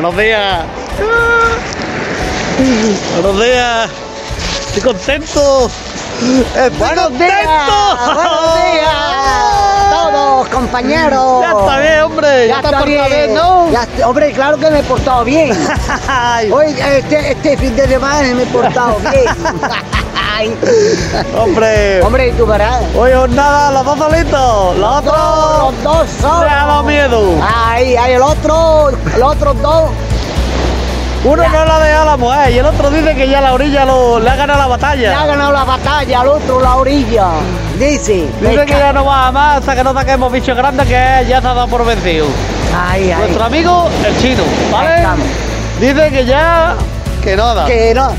Buenos días. Buenos días. Estoy contento. Buenos días. Todos, compañeros. Ya está bien, hombre. Ya te está has bien. portado bien, ¿no? Hombre, claro que me he portado bien. Hoy, este fin de semana me he portado bien. Hombre. Hombre, y tú verás. Hoy jornada, los dos solitos. Los otros. Los dos solos. Me ha dado miedo. Ahí, el otro, los otros dos. Uno no la deja a la mujer y el otro dice que ya la orilla le ha ganado la batalla. Le ha ganado la batalla, al otro la orilla. Dice que ya no va a más hasta que no saquemos bichos grandes, que ya se ha dado por vencido. Ahí. Nuestro amigo, el chino, ¿vale? Dice que ya... Que nada. Que no,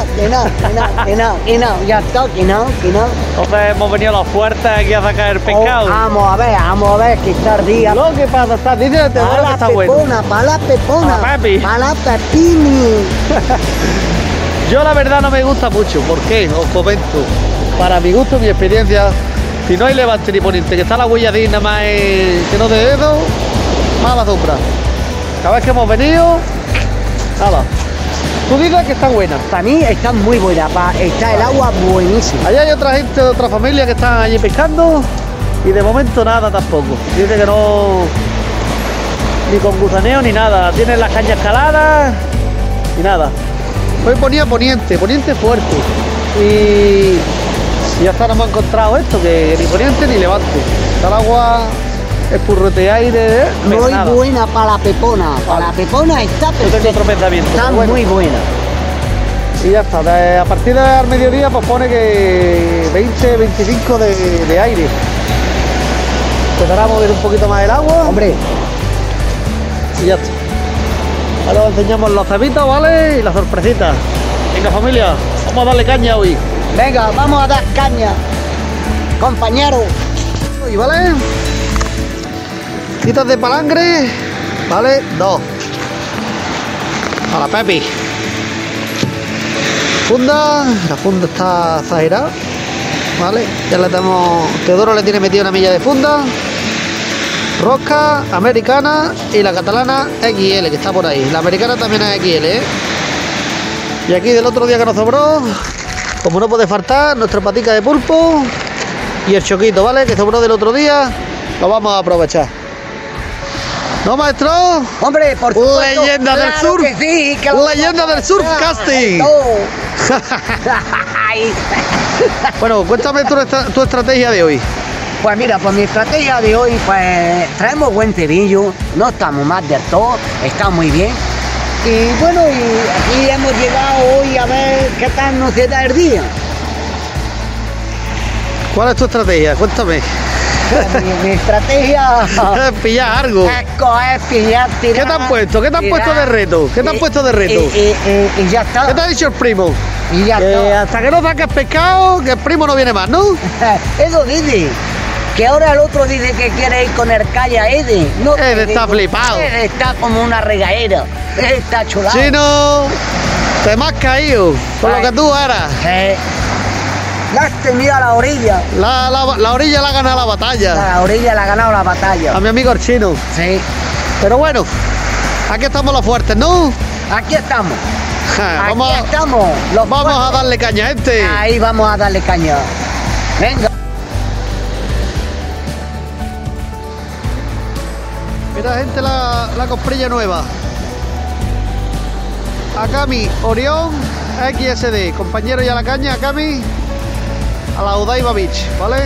ya está, que no. Entonces hemos venido los fuertes aquí a sacar el pescado. Vamos a ver, que está el día. Lo que pasa, está, dice que está bueno. Para la pepona, para la pepini. Yo la verdad no me gusta mucho, ¿por qué? Os comento. Para mi gusto, mi experiencia, si no hay levante ni poniente, que está la huella digna más que no de dedo, mala sombra. Cada vez que hemos venido, nada. Tú dices que está buena. Para mí está muy buena, está el agua buenísima. Allá hay otra gente de otra familia que están allí pescando y de momento nada tampoco. Dice que no, ni con gusaneo ni nada. Tienen las cañas caladas y nada. Hoy ponía poniente fuerte. Y hasta no hemos encontrado esto, que ni poniente ni levante. Está el agua, el purrote de aire. Muy buena para la pepona. Para la pepona está perfecta. Yo tengo otro pensamiento. Está muy buena. Y ya está. A partir del mediodía pues pone que 20, 25 de aire. Empezará a mover un poquito más el agua. Hombre. Y ya está. Ahora os enseñamos los cebitos, ¿vale? Y las sorpresitas. Venga, familia, vamos a darle caña hoy. Venga, vamos a dar caña, compañero. Y vale. Quitas de palangre, vale, 2. A la Pepi. Funda, la funda está exagerada, vale. Ya le tenemos, Teodoro le tiene metido una milla de funda. Rosca americana y la catalana XL, que está por ahí. La americana también es XL, ¿eh? Y aquí del otro día que nos sobró, como no puede faltar, nuestra patica de pulpo y el choquito, ¿vale? Que sobró del otro día, lo vamos a aprovechar. ¿No, maestro? Hombre, por supuesto. Leyenda del surf. Que sí, que leyenda del surf casting. Bueno, cuéntame tu estrategia de hoy. Pues mira, pues mi estrategia de hoy, pues traemos buen cebillo, no estamos mal del todo, está muy bien. Y bueno, y aquí hemos llegado hoy a ver qué tal nos da el día. ¿Cuál es tu estrategia? Cuéntame. Mi estrategia es pillar algo. Es pillar, tirar. ¿Qué te han puesto? ¿Qué te han puesto de reto? ¿Qué te han puesto de reto? Y ya está. ¿Qué te ha dicho el primo? Y ya está. Hasta que no saques pescado, que el primo no viene más, ¿no? Eso dice. Que ahora el otro dice que quiere ir con el calla Ede. No, Ede está flipado. Ede está como una regadera. Ede está chulado. Chino, te me has caído con lo que tú eras. La has tenido a la orilla. La orilla la ha ganado la batalla. La orilla la ha ganado la batalla. A mi amigo el chino. Sí. Pero bueno, aquí estamos los fuertes, ¿no? Aquí estamos. Vamos, aquí estamos. Vamos a darle caña a este. Ahí vamos a darle caña. Venga. Mira, gente, la cosprilla nueva. Akami Orión XSD. Compañero y a la caña, Akami. A la Odaiba Beach, ¿vale?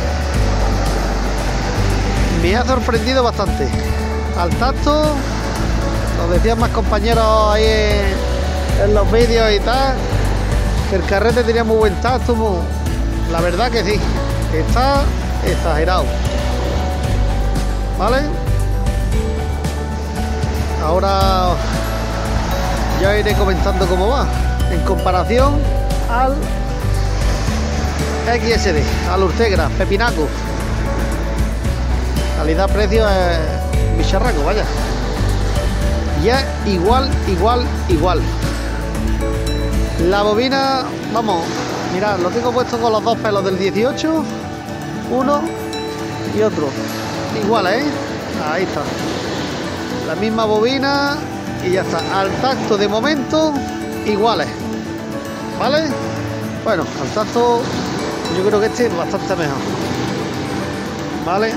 Me ha sorprendido bastante. Al tacto, lo decían más compañeros ahí en los vídeos y tal, que el carrete tenía muy buen tacto. La verdad que sí, está exagerado, ¿vale? Ahora ya iré comentando cómo va en comparación al XSD, al Urtegra, pepinaco. Calidad-precio es bicharraco, vaya. Y es igual. La bobina, vamos, mirad, lo tengo puesto con los dos pelos del 18, uno y otro. Igual, ¿eh? Ahí está. La misma bobina, y ya está. Al tacto de momento iguales, ¿vale? Bueno, al tacto yo creo que este es bastante mejor, ¿vale?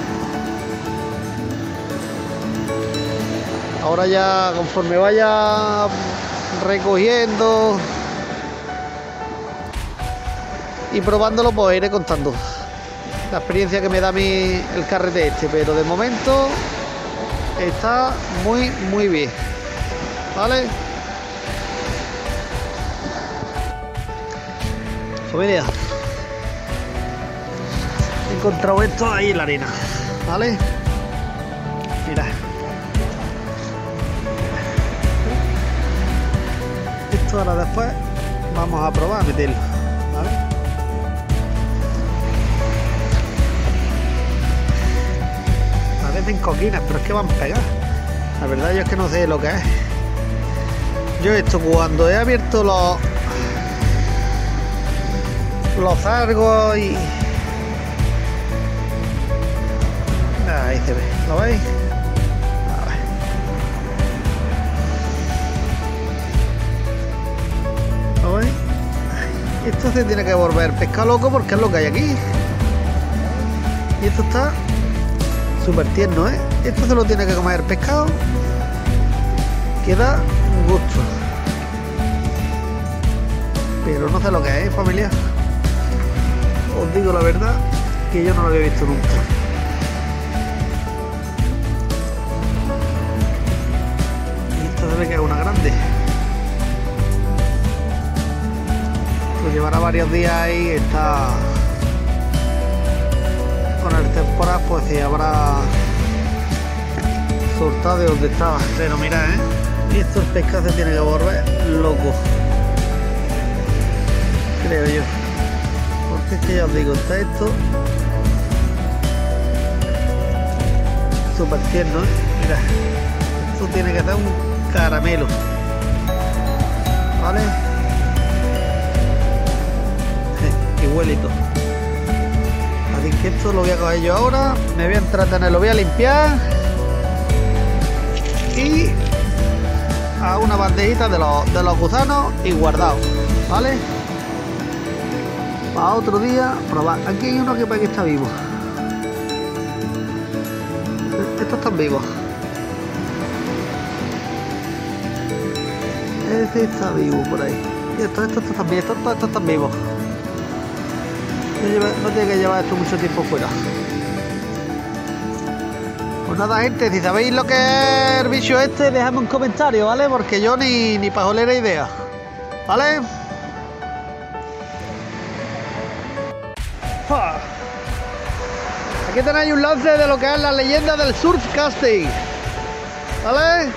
Ahora ya conforme vaya recogiendo y probándolo, pues iré contando la experiencia que me da a mí el carrete este, pero de momento está muy bien, ¿vale? Familia, he encontrado esto ahí en la arena, ¿vale? Mira, esto ahora después vamos a probar a meterlo, ¿vale? Parecen coquinas, pero es que van pegadas. La verdad yo es que no sé lo que es. Yo esto cuando he abierto los zargos y... ahí se ve, ¿lo veis? A ver. ¿Lo veis? Esto se tiene que volver pescado loco porque es lo que hay aquí. Y esto está súper tierno, ¿eh? Esto se lo tiene que comer pescado. Queda un gusto. Pero no sé lo que es, familia. Os digo la verdad que yo no lo había visto nunca. Y esto se ve que es una grande. Pues llevará varios días ahí, está con el temporal, pues si habrá soltado de donde estaba. Pero mira, y esto el pescado se tiene que volver loco, creo yo, porque es que ya os digo, está esto súper tierno, mira, esto tiene que dar un caramelo, ¿vale? Y huele y todo. Así que esto lo voy a coger yo ahora, me voy a entretener, lo voy a limpiar y a una bandejita de los gusanos y guardado, ¿vale? Para otro día probar. Aquí hay uno que para que está vivo. Estos están vivos. Ese está vivo por ahí. Y estos también, estos están vivos. No tiene que llevar esto mucho tiempo fuera. Pues nada, gente, si sabéis lo que es el bicho este, dejadme un comentario, ¿vale? Porque yo ni pajolera idea, ¿vale? Aquí tenéis un lance de lo que es la leyenda del surf casting, ¿vale?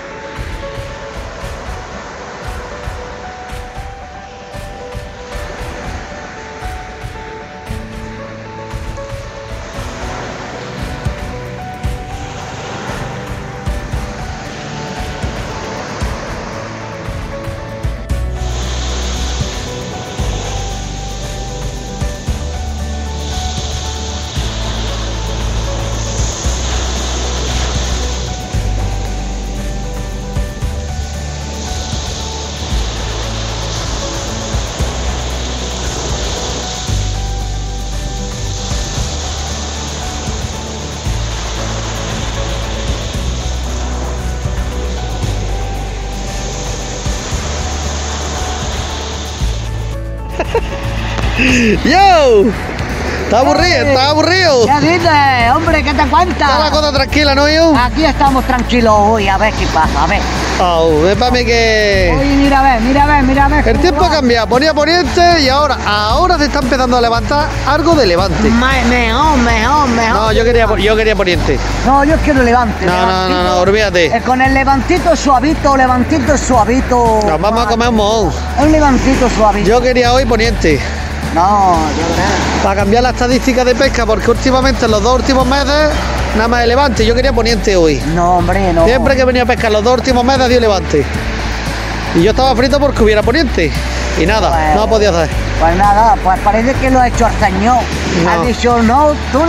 ¡Yo! ¿Estás aburrido? ¿Estás aburrido? ¿Qué dices? Hombre, ¿qué te cuentas? ¿Está la cosa tranquila, no, yo? Aquí estamos tranquilos hoy, a ver qué pasa, a ver. Oh, es para mí que... Oye, mira a ver. El tiempo ha cambiado, ponía poniente y ahora se está empezando a levantar algo de levante. Mejor. No, yo quería poniente. No, yo quiero levante. No, olvídate. Con el levantito suavito. Nos vamos a comer un mojón. Un levantito suavito. Yo quería hoy poniente. No, yo creo. Para cambiar la estadística de pesca, porque últimamente en los 2 últimos meses nada más de levante. Yo quería poniente hoy. No, hombre, no. Siempre que he venido a pescar los 2 últimos meses dio levante. Y yo estaba frito porque hubiera poniente. Y nada, pues, no podía hacer. Pues nada, pues parece que lo ha hecho Artañón. No. Ha dicho, no, tú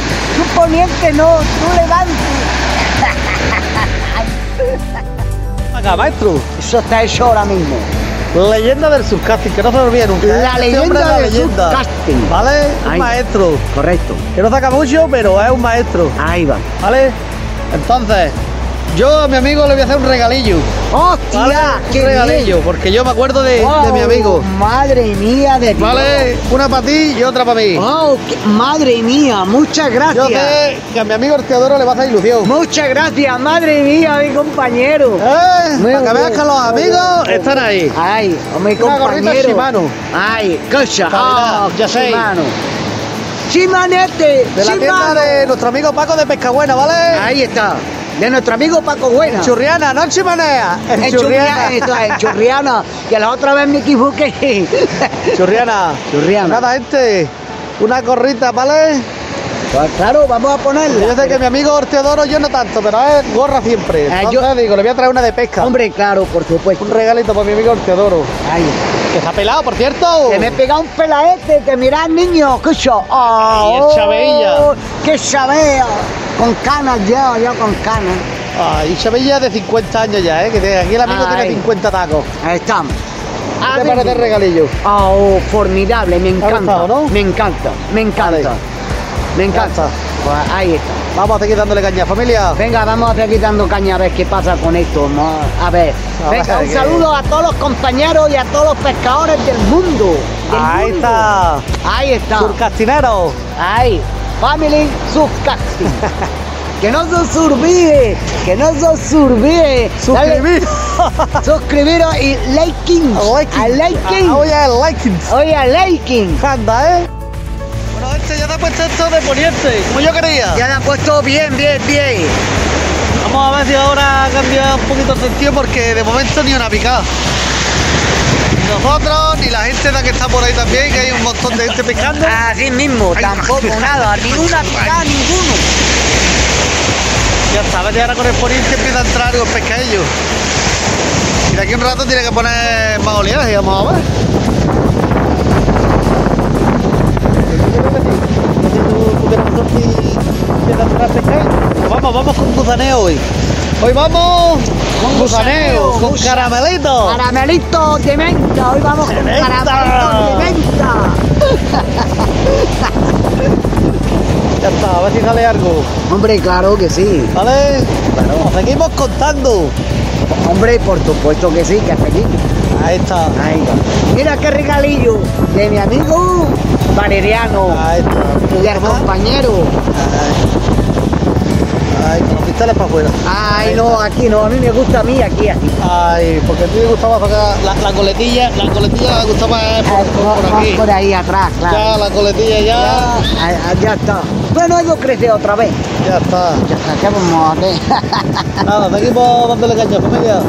poniente no, tú levante. Acá, maestro. Eso está hecho ahora mismo. Leyenda del subcasting, que no se me olvide nunca. La Este hombre es leyenda del leyenda. subcasting. ¿Vale? Un Ahí. maestro. Correcto. Que no saca mucho, pero es un maestro. Ahí va. ¿Vale? Entonces, yo a mi amigo le voy a hacer un regalillo. ¡Hostia! ¿Vale? ¡Qué Un regalillo, bien! porque yo me acuerdo de mi amigo. Madre mía de Dios. ¿Vale? Una para ti y otra para mí. Oh, madre mía, muchas Yo gracias. sé que a mi amigo el Teodoro le va a hacer ilusión. Muchas gracias, madre mía, mi compañero. Muy Para que veas bien. que los amigos están ahí. Ay, mi Una gorrita compañero. Shimano. Ay, cosa. Calidad, ya sé. Shimano. Chimanete. De la tienda de nuestro amigo Paco de Pescabuena, ¿vale? Ahí está. De nuestro amigo Paco Buena. En Churriana, no en Chimanea. En Churriana. En Churriana. Que la otra vez me equivoqué. Churriana. Churriana. Nada, gente. Una gorrita, ¿vale? Pues claro, vamos a ponerla. Yo sé que mi amigo Teodoro yo no tanto, pero es gorra siempre. Entonces digo, le voy a traer una de pesca. Hombre, claro, por supuesto. Un regalito para mi amigo Teodoro. Ay. Que se ha pelado, por cierto. Que me he pegado un pelaete, que mirad, niño, escucho. Ay, el Chavella. ¡Qué chavea! Con canas yo con canas. Ay, Chavilla de 50 años ya, ¿eh? Que aquí el amigo Ay. tiene 50 tacos. Ahí estamos. ¿Qué te parece el regalillo? Oh, formidable, me encanta. gustado, ¿no? Me encanta, me encanta. Vale. Me encanta. Ya Pues ahí está. Vamos a seguir dándole caña, familia. Venga, vamos a seguir dando caña a ver qué pasa con esto. A ver. A Venga, ver, un que- saludo a todos los compañeros y a todos los pescadores del mundo. del Ahí mundo. está. Ahí está. Surcastinero. Ahí. Family Subcasting. Que no se os olvide. Que no se os olvide. Suscribir. Dale, suscribiros y liking. A liking. Oye, el liking. Oye, a liking. Anda, ¿eh? Bueno, este ya te ha puesto esto de poniente, como yo quería. Ya le han puesto bien, bien, bien. Vamos a ver si ahora ha cambiado un poquito el sentido, porque de momento ni una picada. Ni nosotros, ni la gente de que está por ahí también, que hay un montón de gente pescando. Así mismo, Ay, tampoco nada. Ni una picada, ninguno. Ya está, a ver si ahora con el poniente empieza a entrar los pescadillos. Y de aquí a un rato tiene que poner más oleaje, vamos a ver. Vamos con gusaneo hoy. Hoy vamos con gusaneo, con caramelito. Caramelito de menta. Hoy vamos con menta. caramelito de menta. Ya está, a ver si sale algo. Hombre, claro que sí. ¿Vale? Claro. Nos seguimos contando. Hombre, por supuesto que sí, que feliz. Ahí está. Ahí va. Mira qué regalillo de mi amigo Valeriano. Ahí está. Y del compañero. Ay, con los cristales para afuera. Ay, no, aquí no. A mí me gusta a mí, aquí. Ay, porque a ti te gustaba sacar la coletilla me gustaba por aquí. Por ahí atrás, claro. Ya, la coletilla ya. Ya está. Bueno, ellos crecen otra vez. Ya está. Ya está, ¿qué vamos a hacer? Nada, seguimos dándole caña, familia.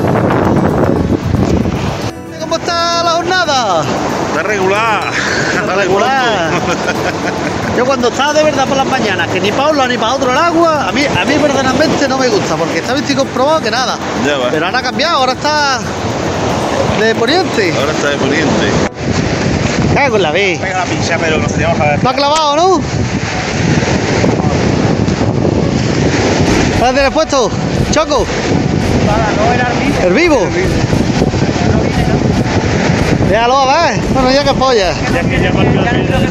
¿Cómo está la jornada? Está regular. Está regular. Yo cuando estaba de verdad por las mañanas, que ni para uno ni para otro el agua, a mí personalmente no me gusta, porque está visto y comprobado que nada. Ya va. Pero ahora ha cambiado, ahora está de poniente. Ahora está de poniente. Cago en la vez. Venga la pincha, pero nos teníamos a ver. Lo ha clavado, ¿no? ¿Cuál tienes puesto? Choco. ¿El vivo? Déjalo, a ver. Bueno, ya que polla. Ya que ya partió la pincha.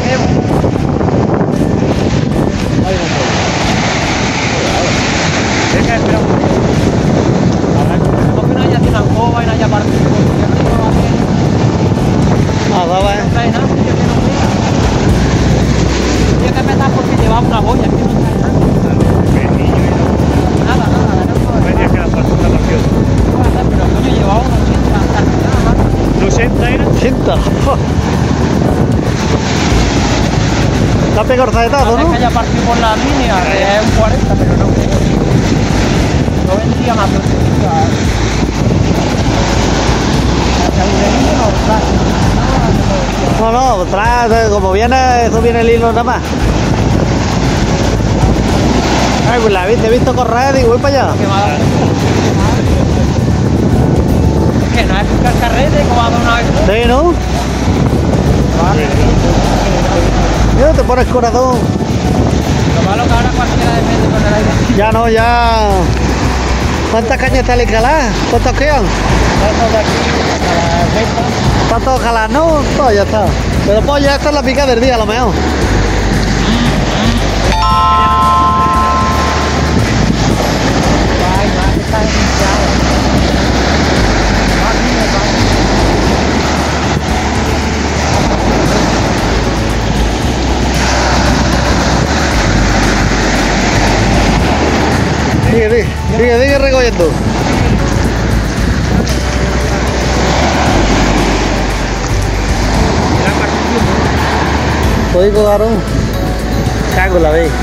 Venga, espera un poco. ¿Por qué no haya sido una cova y no haya partido? Ah, va, va. No trae nada, porque es que no pega. Tiene que empezar porque llevaba una boya, es que no trae nada. Nada, no. Venía que la segunda partió. Pero coño, llevaba unos 80 hasta el final, ¿no? 80 era. 80. Te ha pegado el zaetazo, Parece ¿no? que haya partido por la línea, que es un 40, pero no creo. No vendría más tortilla. No, trae, como viene, eso viene el hilo nada más. Ay, pues la viste, he visto correr y voy para allá. Es que no es buscar carrete, como ha dado una vez. Sí, ¿no? Mira, te pones corazón. Lo malo que ahora cualquiera depende con el aire. Ya no, ya. ¿Cuántas cañas está la escalada? ¿Cuántos quedan? Paso de aquí a la recta. Está todo jalado, ¿no? Pues ya está. Pero pues ya esta es la pica del día a lo mejor. Ay, más que está hinchado. Más bien, Sigue recogiendo. Código varón. Cago en la vez.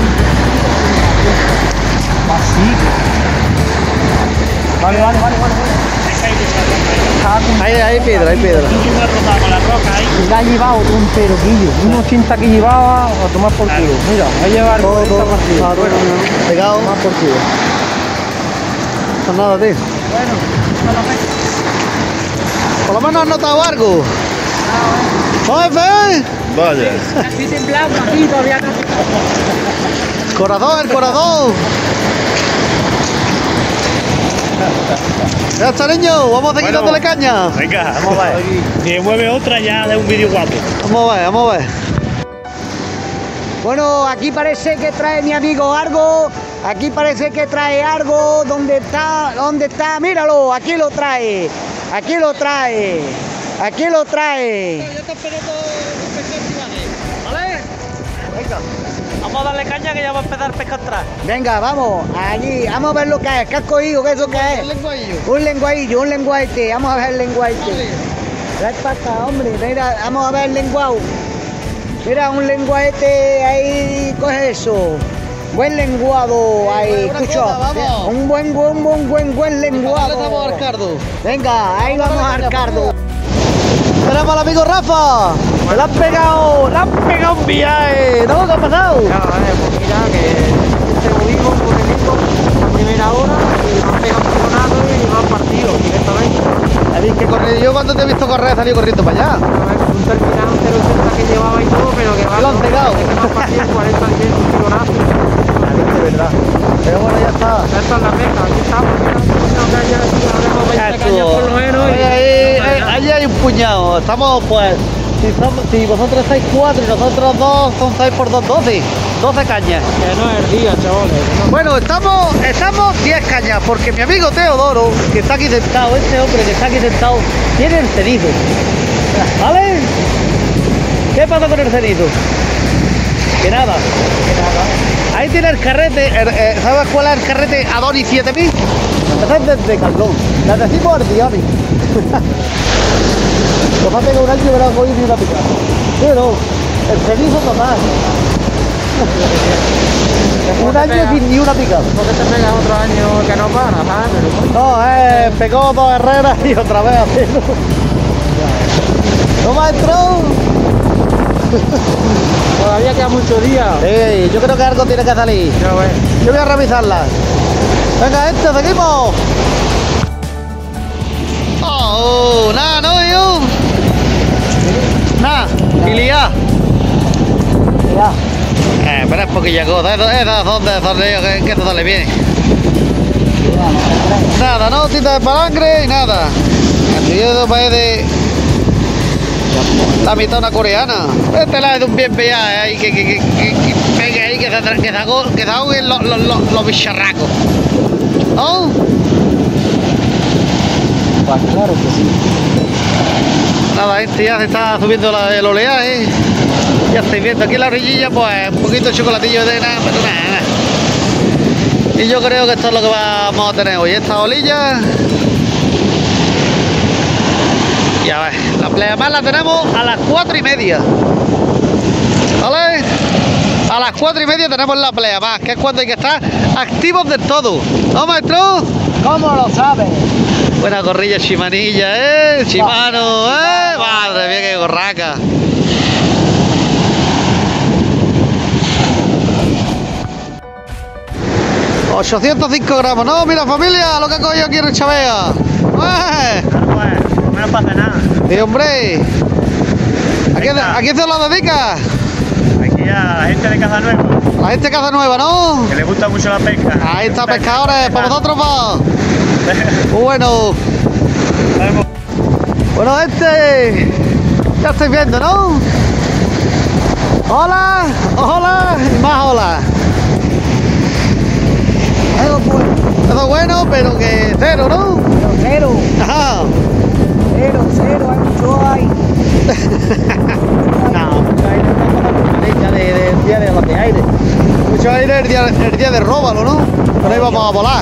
Vale. Hay piedra, hay piedra. Con la roca ahí. Y la ha llevado un peroquillo, un 80 que llevaba a tomar por culo. Mira, va a llevar Todo, 40 partidos. bueno, pegado. Tomar por culo. Pues nada, tío. Bueno, Por lo menos has notado algo. ¡Jefe! Vaya. así temblando aquí todavía no. ¡Corazón, el corazón! Ya está, niño. Vamos a seguir Bueno. dándole caña. Venga, vamos a ver. Si mueve otra ya de un vídeo guapo. Vamos a ver, vamos a ver. Bueno, aquí parece que trae mi amigo algo. Aquí parece que trae algo. ¿Dónde está? ¿Dónde está? Míralo, aquí lo trae. Aquí lo trae. Aquí lo trae. Ya está esperando ¿vale? Venga. Vamos a darle caña que ya va a empezar a pescar atrás. Venga, vamos, allí, vamos a ver lo que es. ¿Qué has cogido? ¿Qué es eso que es? Un lenguadillo, un lenguaete. Vamos a ver el lenguaete. Trae para acá, hombre. Mira, vamos a ver el lenguado. Mira, un lenguaete ahí, coge eso. Buen lenguado ahí, buena escucha. cosa, vamos. Un buen lenguado. Cardo. Venga, ahí vamos al cardo. Tenemos al amigo Rafa. Le han pegado un viaje. ¿No? ¿Qué ha pasado? Ya, pues mira que este domingo un poquitito a primera hora y nos pega un coronado y nos han partido directamente. David, que corre. Yo cuando te he visto correr he salido corriendo para allá. Un terminado 0,80 que llevaba y todo, pero que va Lo han pegado. que nos han partido 40 un coronado. De verdad. Pero bueno, ya está. Esta es la pesca, aquí estamos, mira, una caña aquí, habremos 20 cañas por lo menos. Ahí hay un puñado. Estamos pues. Si vosotros estáis 4 y nosotros 2, son 6 por 2, 12. 12 cañas. Que no es el día, chavales. que no. Bueno, estamos 10 cañas, porque mi amigo Teodoro, que está aquí sentado, este hombre que está aquí sentado, tiene el cenizo. ¿Vale? ¿Qué pasa con el cenizo? Que nada. Ahí tiene el carrete, ¿sabes cuál es el carrete Adoni 7000? Ese es desde Caldón. Le decimos Ardioni. Lo pasa que un año que no voy ni una picada. Pero el cenizo total. Un año sin ni una picada. Porque te pegas otro año que no para, ¿sabes? Pero Pegó 2 herreras y otra vez haciendo. ¿No maestro? todavía queda muchos días. Sí, yo creo que algo tiene que salir. Ya ves. Yo voy a revisarla. Venga, gente, seguimos. Oh, nada, no, yo. Nada, y liá. Ya. Pero es poquilla cosa, esas son de sorteo que se sale bien. Nada, no, tinta de palangre y nada. El tío parece la mitad una coreana. Este lado es de un bien pillado ahí que pegue ahí, que se ahoguen los bicharracos. ¿No? Pues claro que sí. Nada, este ya se está subiendo el oleaje. Ya estáis viendo aquí en la orillilla, pues un poquito de chocolatillo de nada, pero nada. Y yo creo que esto es lo que vamos a tener hoy, esta olilla. Y a ver, la pleamar la tenemos a las 4:30. ¿Vale? A las 4:30 tenemos la pleamar, que es cuando hay que estar activos del todo. ¿No, maestro? ¿Cómo lo sabes? Buena corrilla chimanilla, Chimano, madre mía, qué gorraca. $805 gramos, ¿no? Mira, familia, lo que ha cogido aquí en el Chavea. No pasa nada. Sí, hombre. ¿A quién se lo dedicas? Aquí ya la gente de Casa Nueva. La gente casa nueva, ¿no? Que le gusta mucho la pesca. Ahí está, pescadores, para vosotros va. Muy bueno. Bueno, gente, ya estáis viendo, ¿no? Hola, hola, y más hola. Eso fue. Eso es bueno, pero que cero, ¿no? Pero cero. Ajá. Cero, hay mucho ahí. No, mucho aire del día de los de aire. Mucho aire el día de róbalo, ¿no? Pero ahí vamos a volar.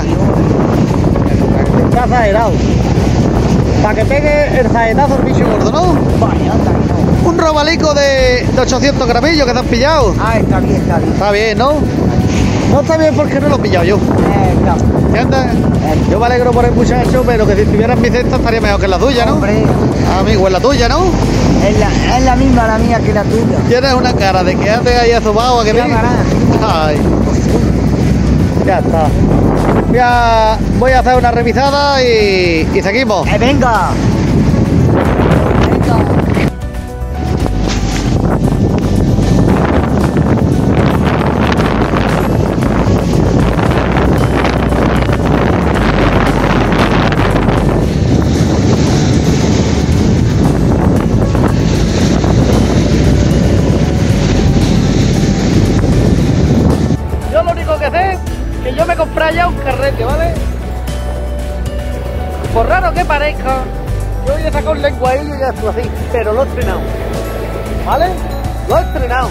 Está zaherado. Para que pegue el zaetazo el bicho gordo, ¿no? Vaya, anda, no. Un robalico de 800 gramillos que te han pillado. Ah, está bien, está bien. Está bien, ¿no? No está bien porque no lo he pillado yo. Está. ¿Entiendes? Yo me alegro por el muchacho, pero que si estuviera en mi cesta estaría mejor que en la tuya, ¿no? Hombre, Amigo, en la tuya, ¿no? es la misma la mía que la tuya. Tienes una cara de que haces ahí azubado, ¿a que Ya sí? verás. Ay. Ya está. Voy a hacer una revisada y seguimos. Venga. Venga. Yo lo único que sé es que yo me compré ya un carrete, ¿vale? Por raro que parezca, yo hoy he sacado un lenguaillo y esto así, pero lo he estrenado. ¿Vale? Lo he estrenado.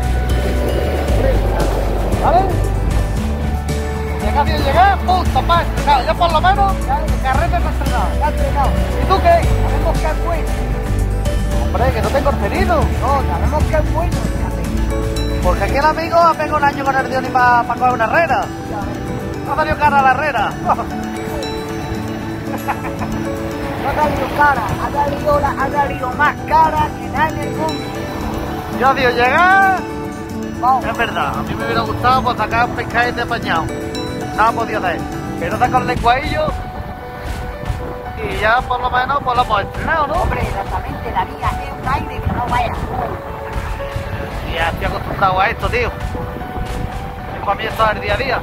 ¿Vale? Ya casi al llegar, ¡pum! Papá, estrenado. Ya por lo menos, ya el carrete está estrenado. Ya entrenado. ¿Y tú qué? Sabemos que es bueno. Hombre, que no tengo el pedido. No, sabemos que es bueno. Porque aquí el amigo ha pegado un año con el Dioni para coger una herrera. No ha salido cara la herrera. No ha salido cara, ha salido más cara que nada en el mundo. Yo digo, llegar. Vamos. Es verdad, a mí me hubiera gustado pues, sacar un pescadete apañado. No he podido hacer. Pero sacar el lenguaillo y ya por lo menos pues, lo hemos estrenado, ¿no? Hombre, exactamente, la vida es un aire que no vaya. Y ya estoy acostumbrado a esto, tío. Y para mí esto es el día a día.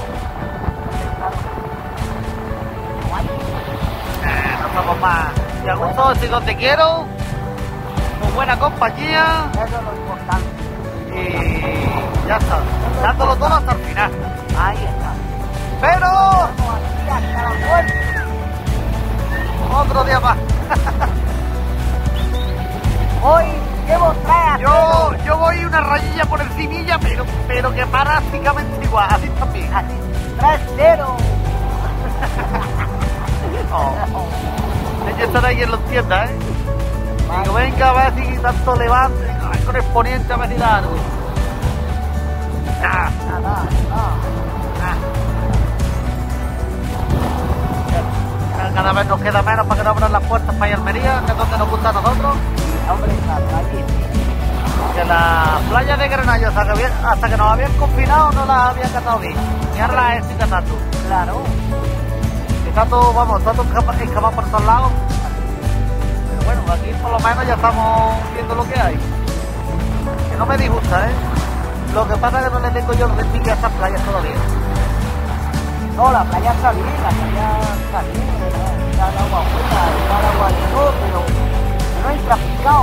No somos más. Y a gusto, estoy donde quiero, con buena compañía Eso es lo importante. y ya está. Dándolo todo hasta el final. Ahí está. Pero Vamos aquí hasta la muerte. otro día más. Hoy, ¿qué vos traes? Yo voy una rayilla por encimilla, pero que prácticamente igual, así también. Así, 3-0. Oh. Hay que estar ahí quien lo entienda, ¿eh? Digo, venga, a ver si tanto levante, con exponente a ver si da algo. Nah, Nada, nah. Cada vez nos queda menos para que nos abran las puertas para ir a Almería, que es donde nos gusta a nosotros. hombre, está allí. Que las playas de Granada, hasta que nos habían confinado, no las habían catado bien. Y ahora las estoy catando. Claro. Está todo, vamos, está todo escapado por todos lados. Pero bueno, aquí por lo menos ya estamos viendo lo que hay. Que no me disgusta, ¿eh? Lo que pasa es que no le tengo yo el repique a estas playas todavía. No, la playa está bien, la playa está bien. Está el agua buena, está el agua de todo, pero no entra picado,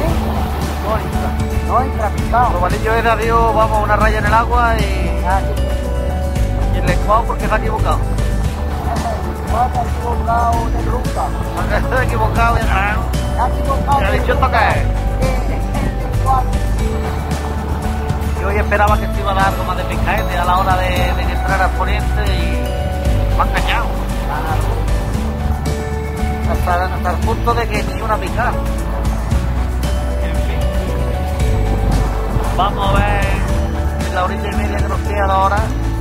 no entra picado. Robalillo es de adiós, vamos, una raya en el agua y el lenguado porque se ha equivocado. No te has equivocado de ruta. Porque se ha equivocado y Te has equivocado ¿Te ha de dicho ruta. esto qué es? Yo hoy esperaba que se iba a dar algo más de pescaete a la hora de entrar al poniente y me han engañado. Hasta el punto de que ni una picada. En fin. Vamos a ver en la horita y media que nos queda ahora.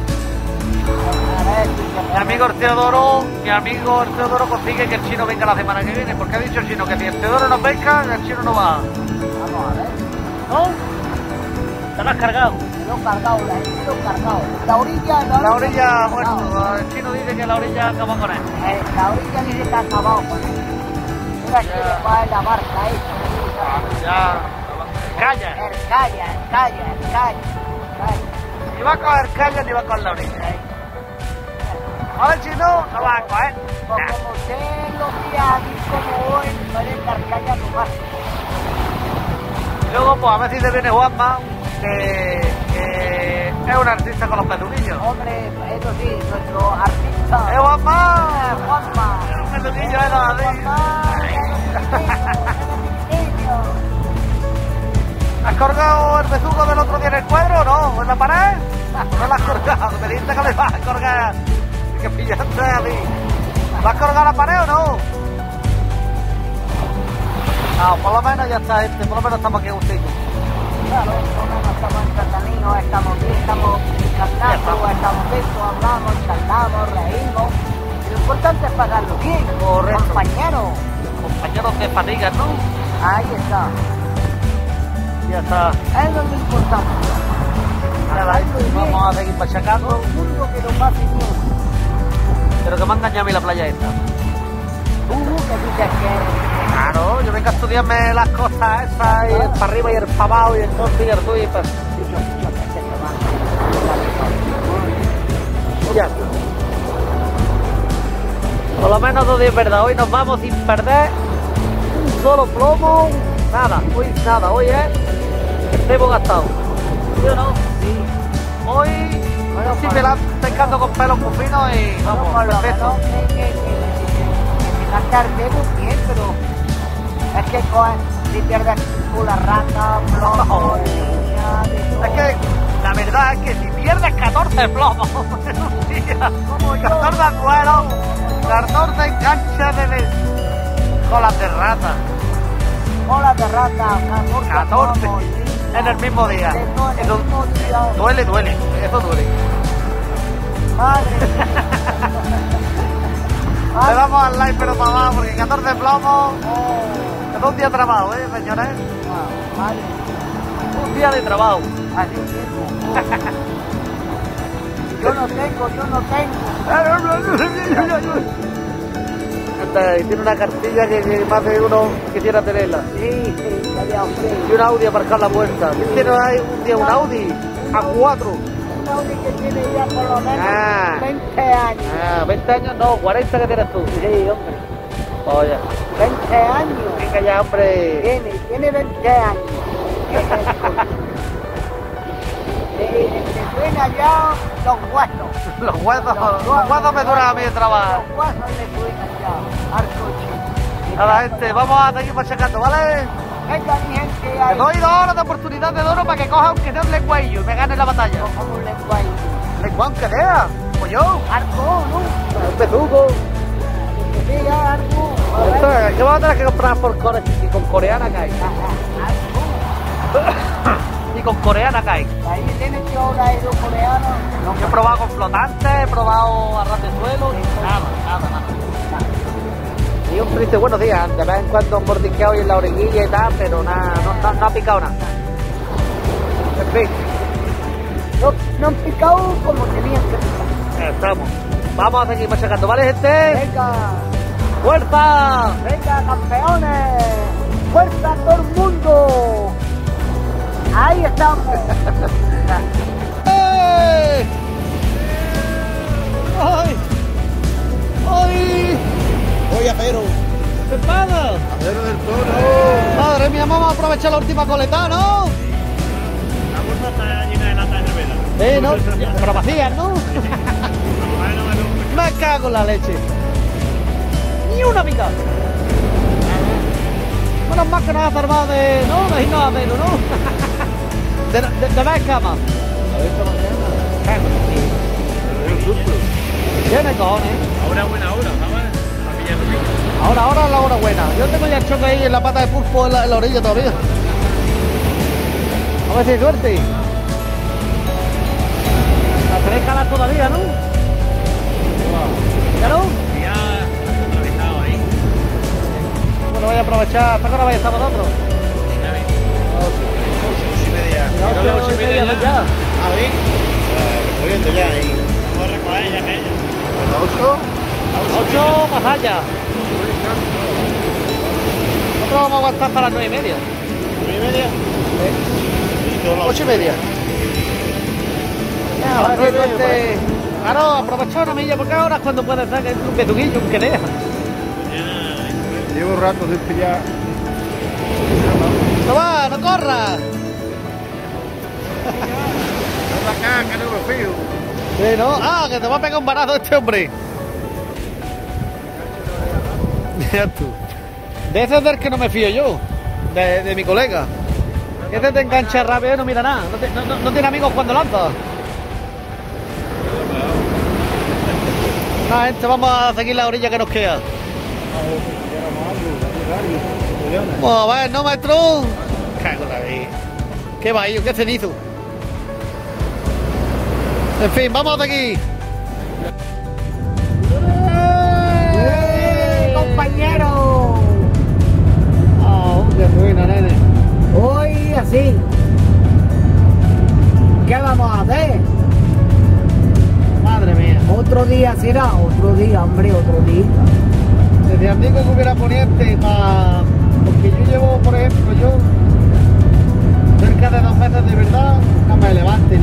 Mi amigo el Teodoro consigue que el chino venga la semana que viene, porque ha dicho el chino que si el Teodoro no pesca, el chino no va. Vamos a ver. ¿No? Te lo has cargado. Lo cargado, la he cargado. La orilla, La orilla, bueno, el chino dice que la orilla acaba con él. La orilla ni se está acabado con él. Mira que le va en la barca esa. Ya, calla. Calla. Ni va a coger caña ni va a coger la orilla. ¿Vale, chino? No va a coger. Pues como usted los días aquí como hoy, pueden dar caña tu más. Luego, pues a ver si te viene Juanma, que es un artista con los peluquillos. Hombre, eso sí, nuestro artista. Juanma! Juanma. Un peluquillo de los así. ¿Has colgado el besugo del otro día en el cuadro o no? ¿En la pared? No lo has colgado, me dijiste que me vas a colgar. Que pillaste a mí. ¿Lo has colgado la pared o no? No, por lo menos ya está, gente, por lo menos estamos aquí juntitos. Claro, por lo menos estamos entretenidos, estamos bien, estamos cantando, estamos listos, hablamos, charlamos, reímos. Lo importante es pasarlo bien, Correcto. compañeros. Compañeros de fatiga, ¿no? Ahí está, Ya está. eso es lo importante. Nada, vamos a seguir machacando. Todo el mundo que lo pase bien. Pero que me ha engañado a mí la playa esta. Tú que dices que... Claro, yo vengo a estudiarme las cosas esas, y el para arriba y el para abajo y el norte y el sur y pues... Ya. Por lo menos todo es verdad, hoy nos vamos sin perder un solo plomo, nada, hoy es hemos gastado. ¿Sí o no? Sí. Hoy sí me la estoy pescando con pelos muy finos y Bueno, vamos, por lo perfecto. menos que gastarte muy bien, pero es que si pierdes tú la rata, plomo, niña, de todo. Es que la verdad es que si pierdes 14 plomos en un día, Como yo. 14 anzuelos, 14 enganches de colas de rata, Hola de rata, 14 plomos, en el mismo día. de todo en el Eso mismo día. duele, eso duele. Madre mía. Le damos al like pero para abajo porque 14 plomos Oh, es un día de trabajo, señores. madre. Un día de trabajo. Así mismo. Yo no tengo. Tiene una cartilla que más de uno quisiera tenerla. Sí, estaría bien. Y un Audi a marcar la puerta. ¿Quién tiene ahí un día un Audi? A4. Un Audi que tiene ya por lo menos Ah. 20 años. 20 años no, 40 que tienes tú. Sí, hombre. Oye, 20 años. venga ya, hombre. Tiene 20 años. Le suena ya los huesos. Los huesos me duran a mí de trabajo. Los huesos le suenan ya al coche. Nada, gente, vamos a seguir machacando, ¿vale? Venga, mi gente, Te ahí. doy 2 horas de oportunidad de oro para que coja aunque sea un lenguaillo y me gane la batalla. Como un lenguaje. ¿Lenguaje que sea? Pues yo. Arco, ¿no? Un besugo. Que diga algo. A ver. Esto, ¿qué vamos a tener que comprar por y con coreana que hay? Algo. Y con coreana que hay. Ahí tienes que ahora aero coreano. No, Yo he probado con flotantes, he probado a ras de suelo y nada. Y un triste buenos días, de vez en cuando un mordisqueado y en la orillilla y tal, pero nada, no ha picado nada. En fin, no han picado como tenían que picar. estamos. Vamos a seguir machacando, ¿vale, gente? Venga, ¡Fuerza! venga, campeones. Fuerza a todo el mundo. Ahí estamos. ¡Eh! ¡Ay! ¡Ay! Oye, Apero. ¿Qué pasa? Apero del Toro. Madre mía, vamos a aprovechar la última coleta, ¿no? La bolsa está llena de latas de cerveza. ¿No? Pero vacías, ¿no? Me cago en la leche. Ni una picada. Menos mal que nos ha salvado de... ¿no? De irnos a menos, ¿no? De ver cama. A ver esta mañana. Cago en la tía. Tiene cojones. Ahora buena hora, ¿sabes? A pillar el pico. Ahora es la hora buena. Yo tengo ya el choque ahí en la pata de pulpo en la orilla todavía. A ver si hay suerte. La tenéis que jalar todavía, ¿no? ¿Ya no? Ya atravesado ahí. Bueno, voy a aprovechar. ¿Hasta qué hora vais a estar vosotros? Ya ves. 8:30. No, Ocho y media ya. A ver. Recogiendo ya ahí. Vamos a recoger ya que ella. ¿A 8 más allá. Nosotros vamos a aguantar para las 9:30. 9:30? Y todos los 8:30. A ver si suerte. Claro, aprovecha una milla porque ahora es cuando puedes sacar un petuguillo, un que deja. Llevo rato sin pillar. No va, no corras. Ven acá, que no me fío. Sí, ¿no? Ah, que te va a pegar un barazo este hombre. Ya tú. De ese es del que no me fío yo. De mi colega. Este te engancha rápido y no mira nada. No tiene amigos cuando lanza. Nada, gente, vamos a seguir la orilla que nos queda. Vamos a ver, ¿no, maestro? Cago en la vida. Qué bahío, qué cenizo. En fin, vamos de aquí. Compañero, Oh, qué ruina, nene. hoy así. ¿Qué vamos a hacer? Madre mía. Otro día será, otro día, hombre, otro día. Desde amigo que hubiera poniente para... Porque yo llevo, por ejemplo, yo cerca de 2 meses de verdad, nada más levante.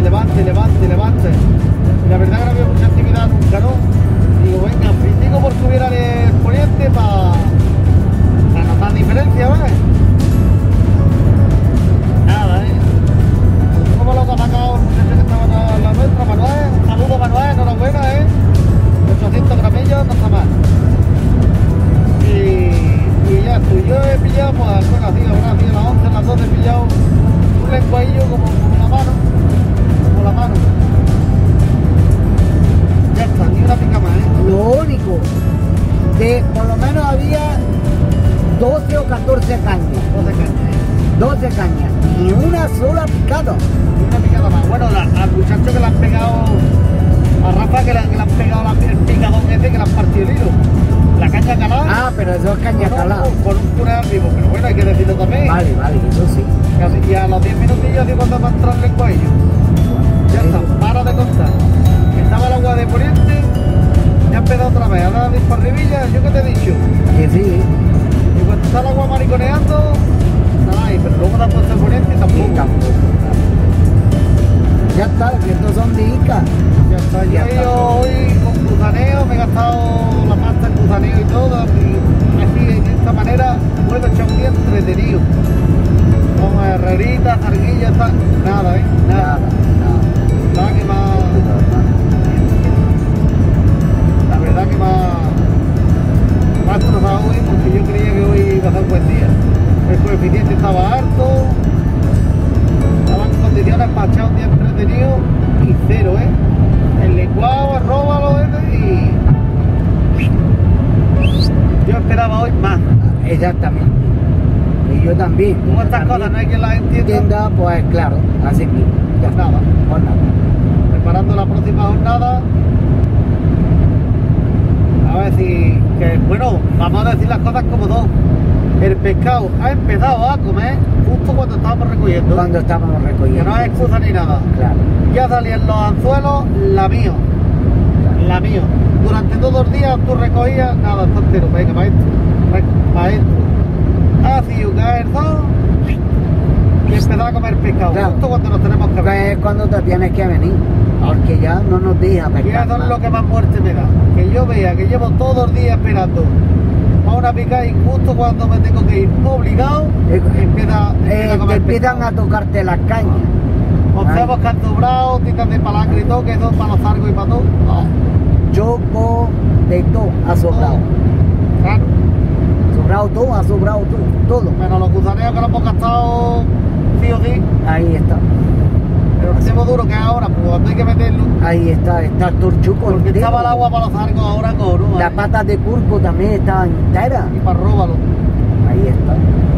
Y la verdad que no había mucha actividad nunca, ¿no? Digo, venga, digo porque hubiera el poniente para notar diferencia, ¿ves? Nada, ¿Cómo lo ha sacado el muchacho que estaba en la nuestra, Manuel? Un saludo, Manuel, enhorabuena, 800 gramillos, no está mal. Y ya estoy, yo he pillado, pues, bueno, así, habrá sido las 11, las 12, he pillado un lenguaillo como la mano. Ya está, ni una pica más, Lo único, que por lo menos había 12 o 14 cañas. 12 cañas, 12 cañas. Ni una sola picada. Ni una picada más. Bueno, al muchacho que le han pegado, a Rafa que le han pegado el picadón ese que le han partido el hilo. La caña calada. Ah, pero eso es caña calada. Con un cura vivo, pero bueno, hay que decirlo también. Vale, eso sí. Y a los 10 minutillos de cuando me ha entrado el lenguaillo. Ya está, para de contar. Estaba el agua de poniente, ya ha empezado otra vez, ahora para arribilla, yo que te he dicho. Que sí. Y cuando está el agua mariconeando, nada, pero luego te ha puesto el poniente y tampoco. Y tampoco. Ya está, que estos son dicas. Ya está, yo Ya he está. ido hoy con gusaneo, me he gastado la pasta en gusaneo y todo, y así de esta manera puedo echar un día entretenido. Con herreritas, zarguillas, nada, Nada. La que más... La verdad que me ha destrozado hoy porque yo creía que hoy iba a ser un buen día. El coeficiente estaba alto, estaba en condiciones para echar un día entretenido y cero, El licuado, arróbalo, y... Yo esperaba hoy más. Exactamente. Y yo también. Como estas cosas no hay quien las entienda. Entienda, pues claro, así mismo. Pues nada. Pues nada. Preparando la próxima jornada. A ver si... Que, bueno, vamos a decir las cosas como son. El pescado ha empezado a comer justo cuando estábamos recogiendo. Cuando estábamos Que recogiendo. no es excusa ni nada. Claro. Ya salían los anzuelos, la mío. Durante todos los días tú recogías, nada, está entero, venga, maestro. Así, caer el sol y empezar a comer pescado, Claro. justo cuando nos tenemos que ver. Que es cuando te tienes que venir. Porque ya no nos deja Y pescar. eso es más. lo que más muerte me da. Que yo vea que llevo todos los días esperando a una picada y justo cuando me tengo que ir obligado, empieza a Te comer empiezan pescado. a tocarte las cañas. Conservos cantobrados, titas de palangre y todo, que son para los sargos y para todo. Choco de todo ha sobrado. Claro. Sobrado todo, ha sobrado todo. Menos los gusaneos que lo hemos gastado sí o sí. Ahí está. Pero el tiempo duro que es ahora, pues cuando hay que meterlo. Ahí está torchuco Porque entero. estaba el agua para los sargos ahora con Las patas de curco también estaban enteras. y para róbalo. Ahí está.